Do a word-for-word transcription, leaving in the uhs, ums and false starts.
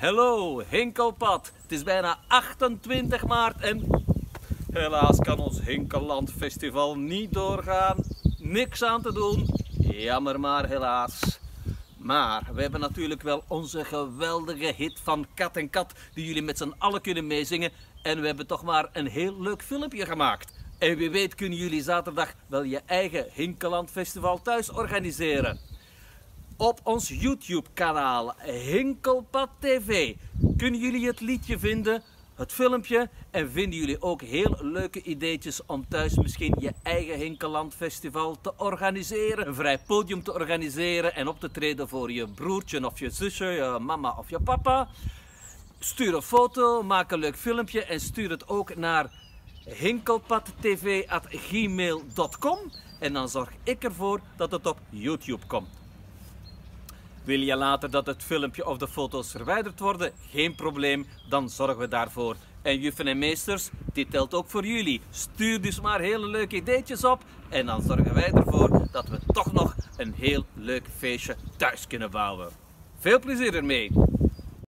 Hallo, Hinkelpad. Het is bijna achtentwintig maart en helaas kan ons Hinkelland Festival niet doorgaan. Niks aan te doen. Jammer maar helaas. Maar we hebben natuurlijk wel onze geweldige hit van Kat en Kat die jullie met z'n allen kunnen meezingen. En we hebben toch maar een heel leuk filmpje gemaakt. En wie weet kunnen jullie zaterdag wel je eigen Hinkelland Festival thuis organiseren. Op ons YouTube kanaal Hinkelpad T V kunnen jullie het liedje vinden, het filmpje, en vinden jullie ook heel leuke ideetjes om thuis misschien je eigen Hinkelland Festival te organiseren. Een vrij podium te organiseren en op te treden voor je broertje of je zusje, je mama of je papa. Stuur een foto, maak een leuk filmpje en stuur het ook naar hinkelpadtv at gmail dot com en dan zorg ik ervoor dat het op YouTube komt. Wil je later dat het filmpje of de foto's verwijderd worden? Geen probleem, dan zorgen we daarvoor. En juffen en meesters, dit telt ook voor jullie. Stuur dus maar hele leuke ideetjes op en dan zorgen wij ervoor dat we toch nog een heel leuk feestje thuis kunnen bouwen. Veel plezier ermee!